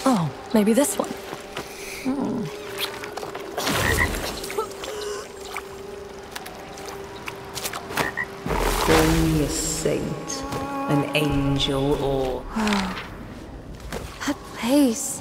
Oh, maybe this one. Call me a saint, an angel, or... That place.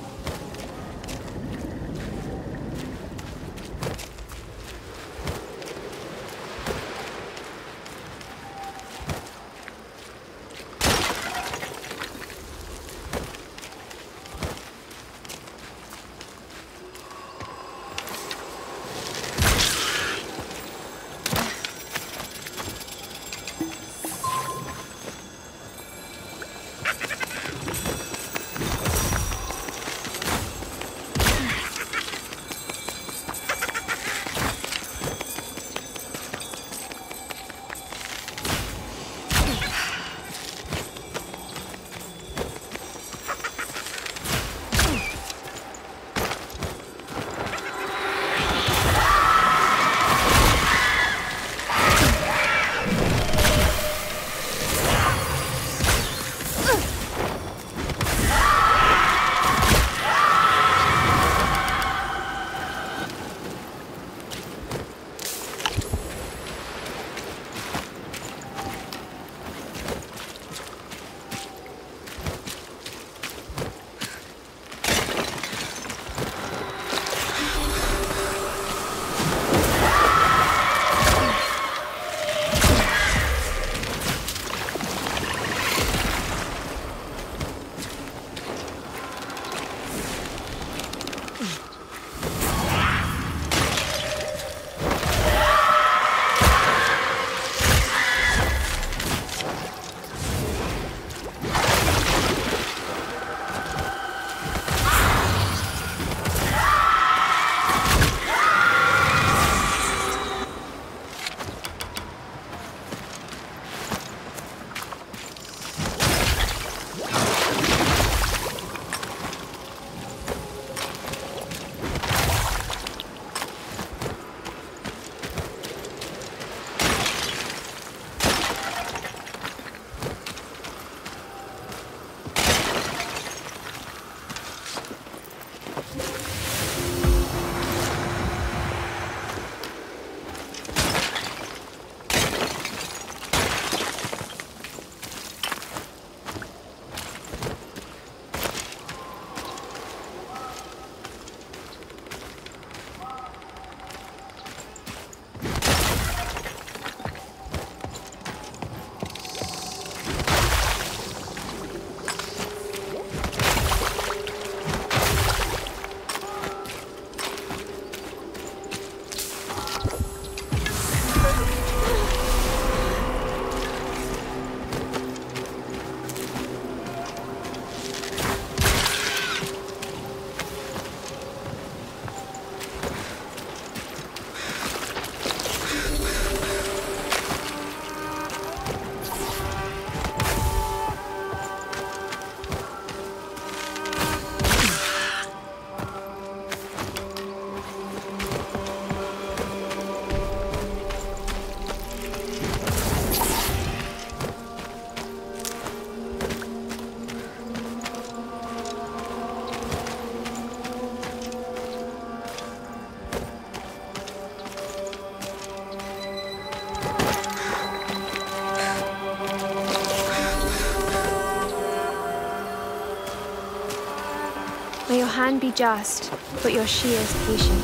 May your hand be just, but your shears patient.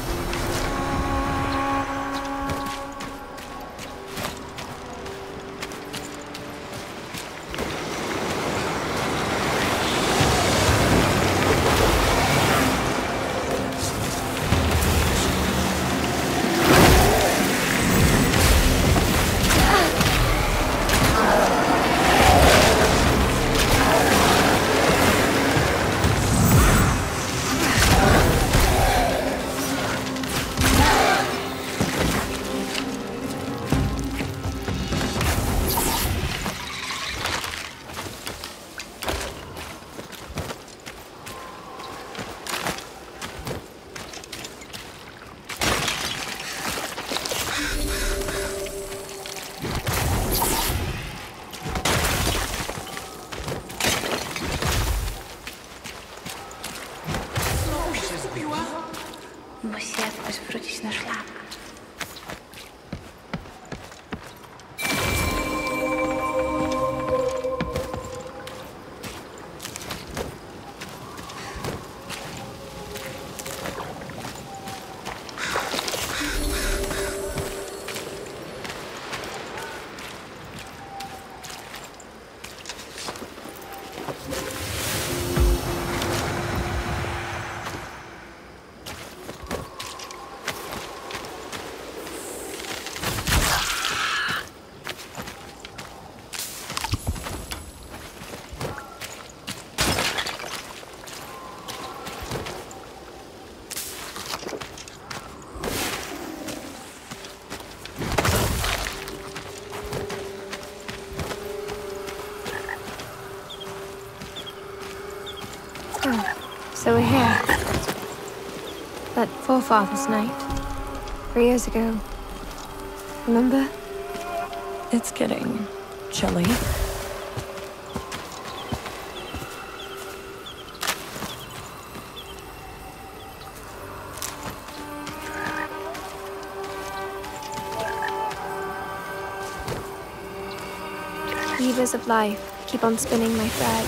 zrobiła? Musi jakoś wrócić na szlak. So we're here. That forefathers' night. 3 years ago. Remember? It's getting chilly. Weavers of life, keep on spinning my thread.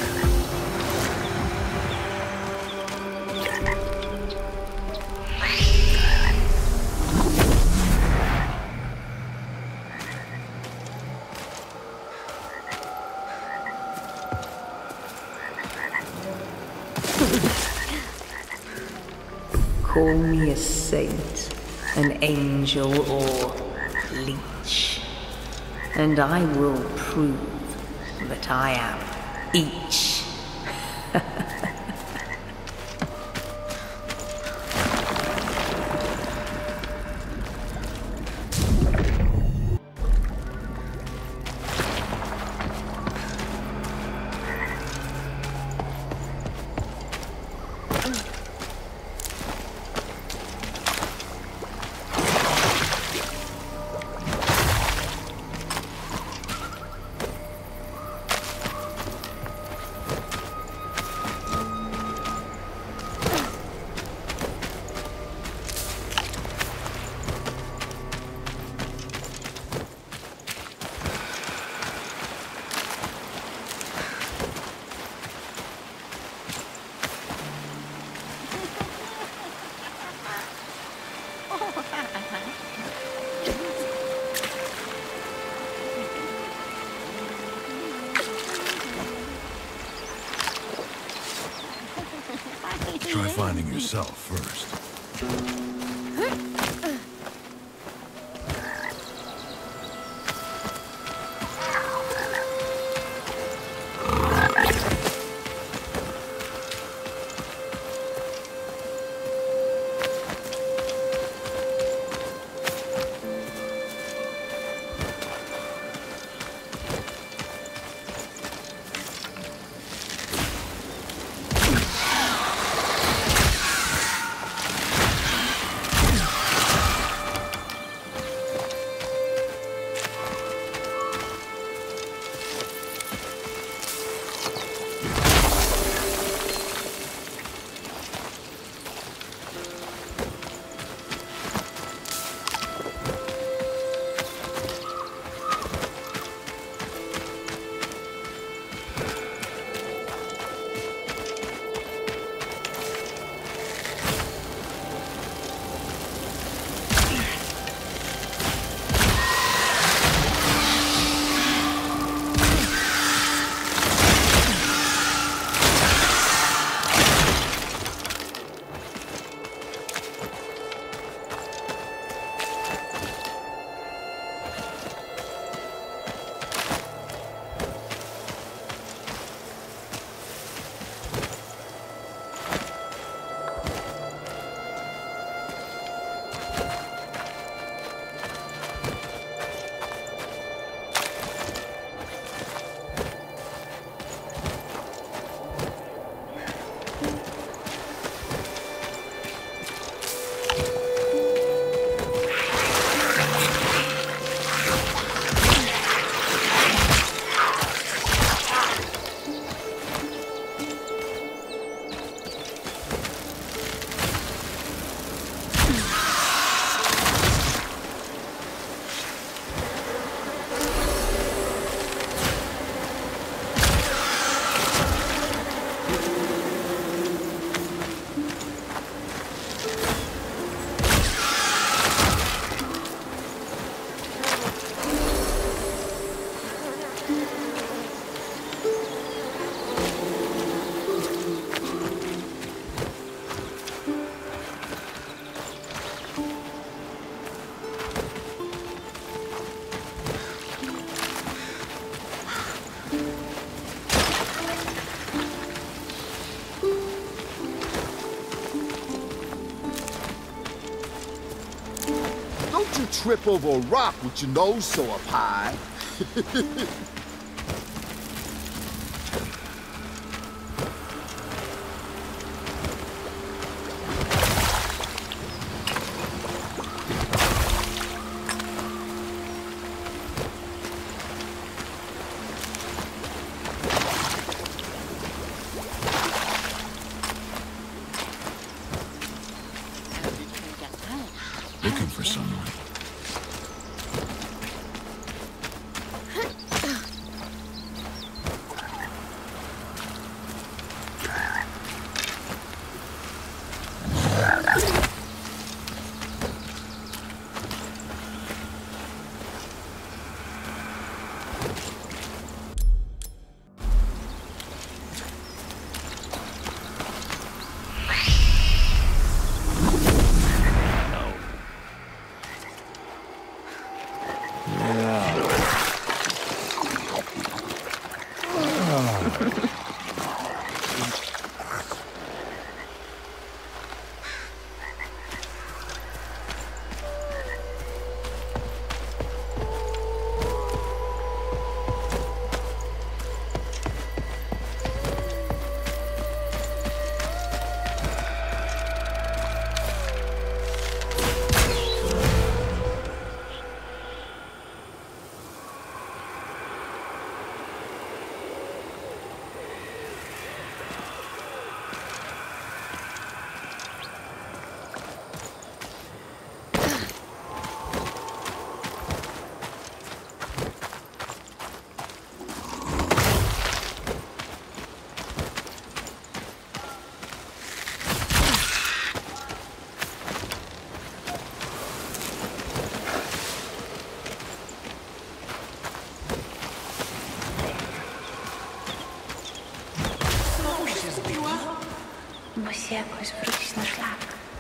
Call me a saint, an angel, or leech, and I will prove that I am each. Try finding yourself first. Don't you trip over a rock with your nose so up high. Looking for someone. Musi jakoś wrócić na szlak.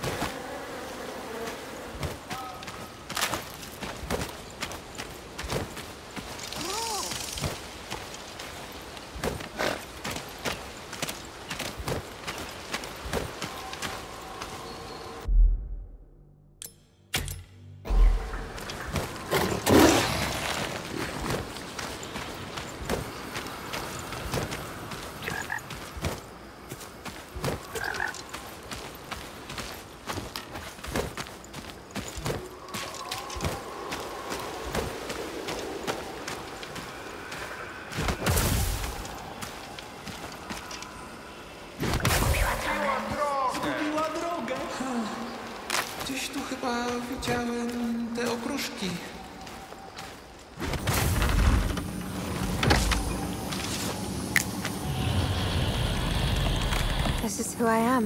Gdzieś tu chyba widziałem te okruszki. This is who I am.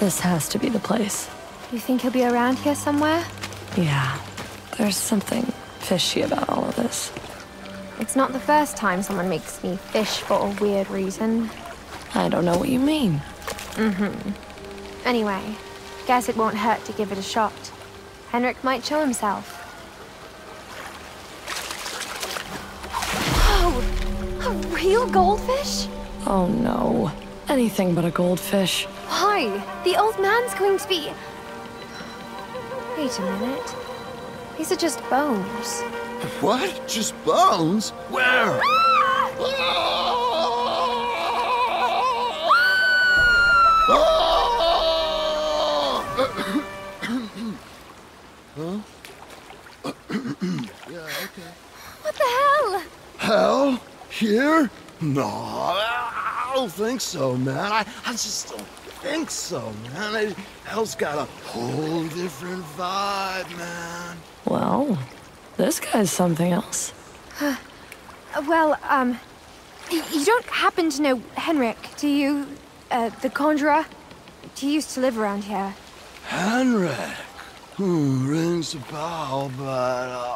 This has to be the place. You think he'll be around here somewhere? Yeah. There's something fishy about all of this. It's not the first time someone makes me fish for a weird reason. I don't know what you mean. Anyway, guess it won't hurt to give it a shot. Henrik might show himself. Oh, a real goldfish? Oh no. Anything but a goldfish. Why? The old man's going to be... Wait a minute. These are just bones. What? Just bones? Where? Yeah, okay. What the hell? Hell? Here? No, I don't think so, man. I just don't think so, man. Hell's got a whole different vibe, man. Well, this guy's something else. Well, you don't happen to know Henrik, do you? The Conjurer? He used to live around here. Henrik? Rings a bell, but,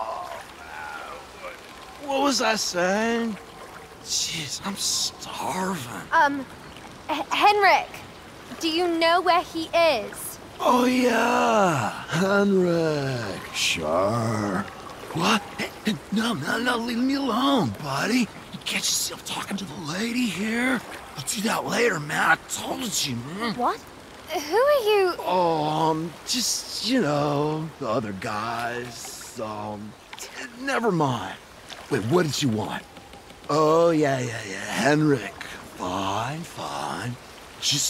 what was I saying? Jeez, I'm starving. Henrik! Do you know where he is? Oh, yeah, Henrik. Sure. What? Hey, no, leave me alone, buddy. You catch yourself talking to the lady here? I'll do that later, man. I told you, man. What? Who are you? Oh, just, you know, the other guys. Never mind. Wait, what did you want? Oh, yeah. Henrik. Fine. Just,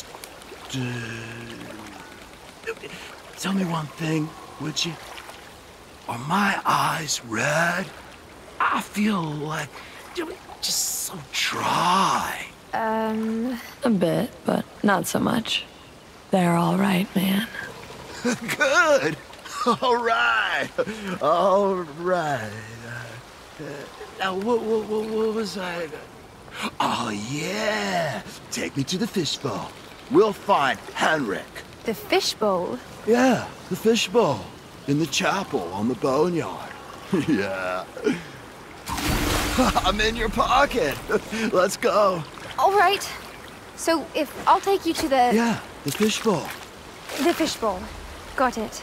tell me one thing, would you? Are my eyes red? I feel like just so dry. A bit, but not so much. They're all right, man. Good. All right. Now, what was I? Oh, yeah. Take me to the fishbowl. We'll find Henrik. The fishbowl? Yeah, the fishbowl. In the chapel on the boneyard. Yeah. I'm in your pocket. Let's go. All right. So if I'll take you to the... Yeah, the fishbowl. The fishbowl. Got it.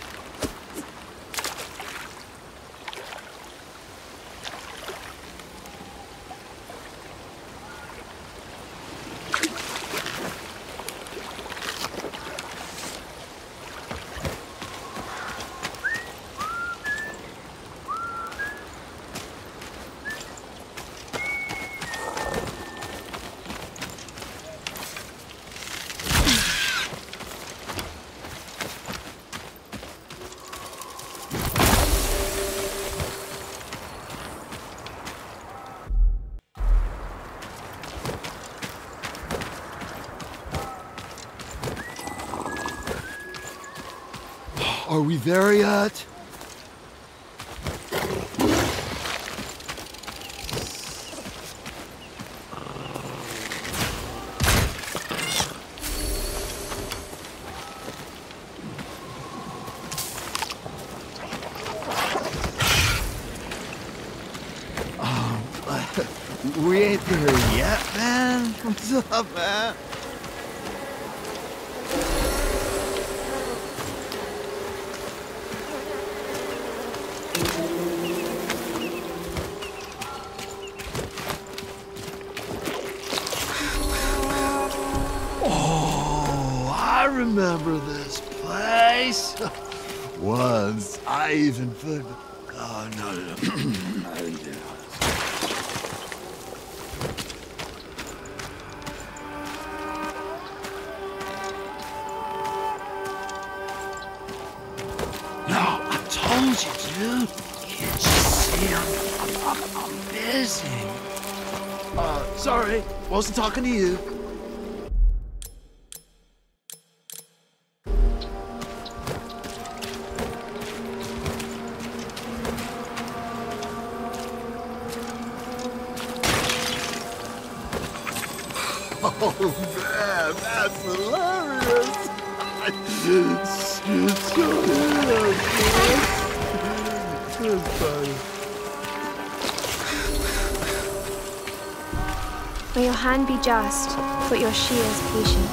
Are we there yet? We ain't there yet, man. What's up, man? Oh, I remember this place. Once, I even put... Oh, no. I didn't do it. No, I told you, dude. Can't you see I'm busy. Sorry. Wasn't talking to you. Oh, man, that's hilarious. May your hand be just, but your shears patient.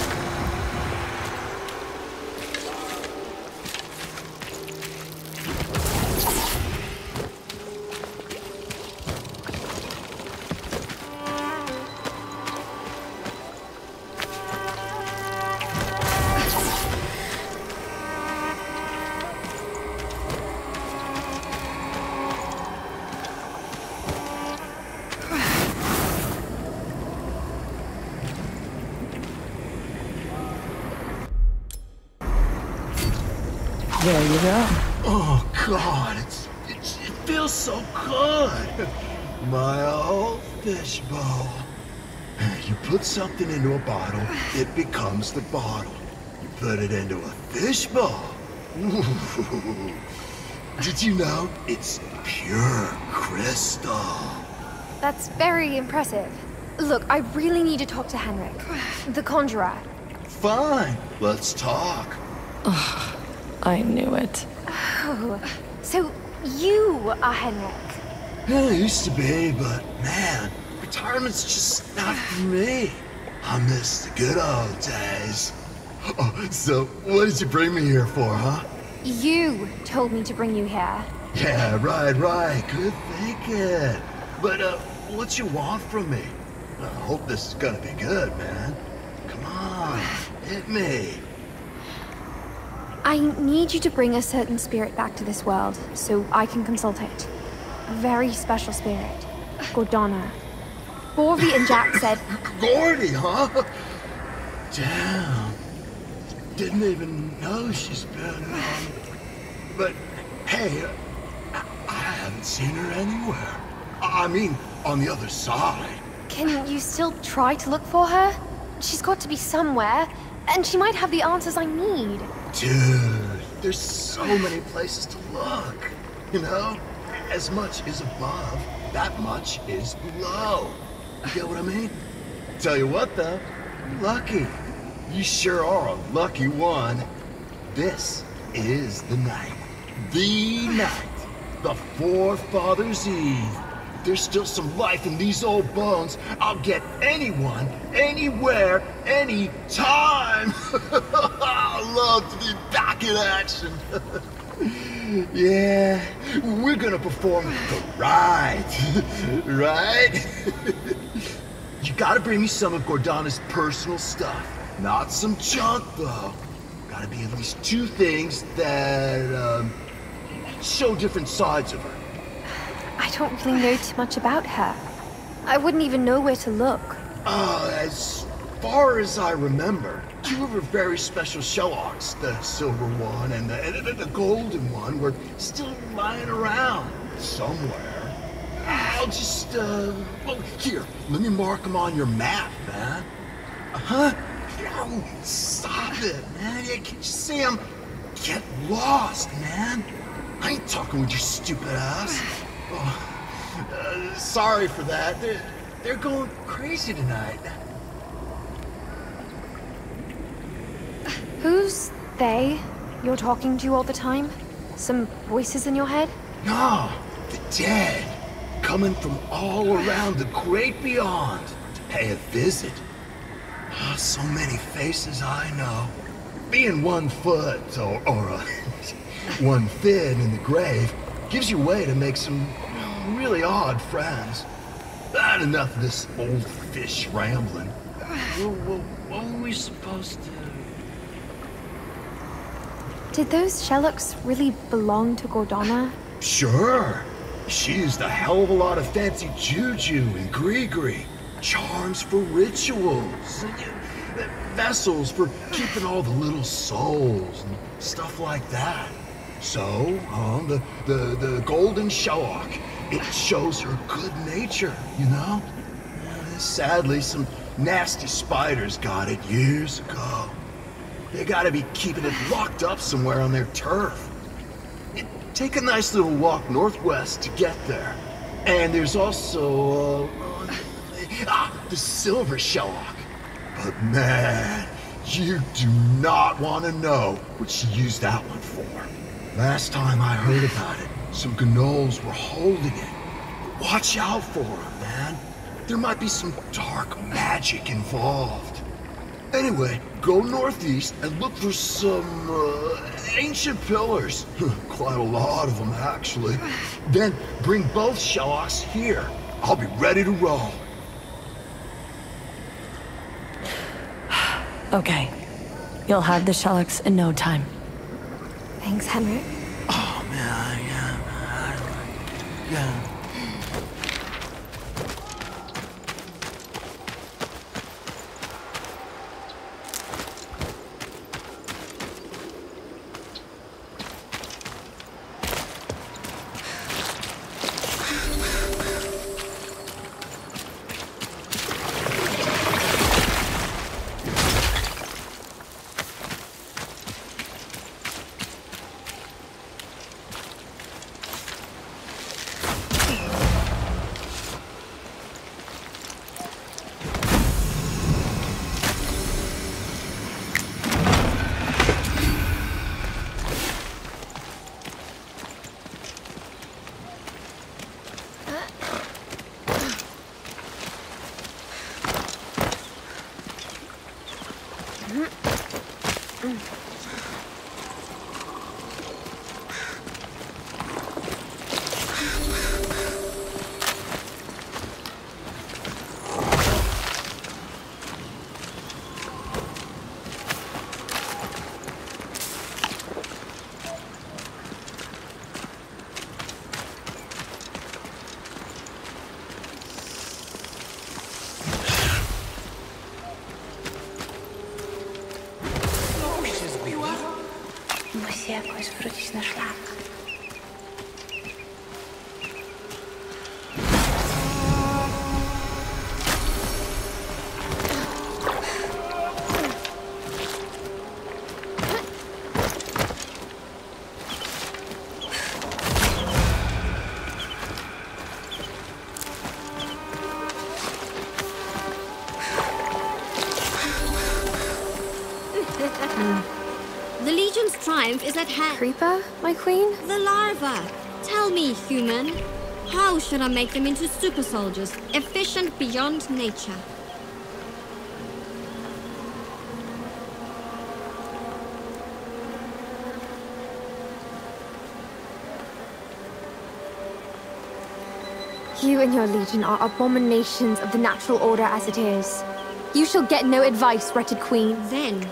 There you go. Oh, God, it feels so good. My old fishbowl. You put something into a bottle, it becomes the bottle. You put it into a fishbowl. Ooh. Did you know it's pure crystal? That's very impressive. Look, I really need to talk to Henrik, the Conjurer. Fine, let's talk. I knew it. Oh, so you are Henrik? Yeah, it used to be, but man, retirement's just not for me. I miss the good old days. Oh, so what did you bring me here for, huh? You told me to bring you here. Yeah, right. Good thinking. But, what you want from me? I hope this is gonna be good, man. Come on, hit me. I need you to bring a certain spirit back to this world, so I can consult it. A very special spirit. Gordana. Borvi and Jack said... Gordy, huh? Damn. Didn't even know she's been, But, hey, I haven't seen her anywhere. I mean, on the other side. Can you still try to look for her? She's got to be somewhere, and she might have the answers I need. Dude, there's so many places to look. You know? As much is above, that much is below. You get what I mean? Tell you what, though. Lucky. You sure are a lucky one. This is the night. The night. The Forefathers' Eve. There's still some life in these old bones. I'll get anyone, anywhere, anytime. I love to be back in action. Yeah, we're gonna perform the rite, right? You gotta bring me some of Gordana's personal stuff. Not some junk, though. Gotta be at least two things that, show different sides of her. I don't really know too much about her. I wouldn't even know where to look. As far as I remember, two of her very special Shellocks, the silver one and the golden one, were still lying around somewhere. I'll just, well, here, let me mark them on your map, man. Huh? Oh, stop it, man. Yeah, can't you see I'm get lost, man? I ain't talking with your stupid ass. Oh, sorry for that. They're going crazy tonight. Who's they you're talking to all the time? Some voices in your head? No, the dead. Coming from all around the great beyond to pay a visit. Oh, so many faces I know. Being 1 foot or 1 fin in the grave gives you way to make some really odd friends. Not enough of this old fish rambling. What were we supposed to... Did those Shellocks really belong to Gordana? Sure. She used a hell of a lot of fancy juju and gree-gree. Charms for rituals. Vessels for keeping all the little souls and stuff like that. So, the golden Shellock, it shows her good nature, you know? Sadly, some nasty spiders got it years ago. They gotta be keeping it locked up somewhere on their turf. Take a nice little walk northwest to get there. And there's also, the silver Shellock. But man, You do not want to know what she used that one for. Last time I heard about it, some gnolls were holding it. Watch out for them, man. There might be some dark magic involved. Anyway, go northeast and look for some, ancient pillars. Quite a lot of them, actually. Then bring both Sherlocks here. I'll be ready to roll. Okay. You'll have the Sherlocks in no time. Thanks, Henrik. Oh, man, yeah. Musi jakoś wrócić na szlak. The Legion's triumph is at hand. Creeper, my queen? The larva. Tell me, human, how should I make them into super soldiers, efficient beyond nature? You and your legion are abominations of the natural order as it is. You shall get no advice, wretched queen. Then,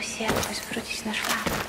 Musi jakoś wrócić na szlak.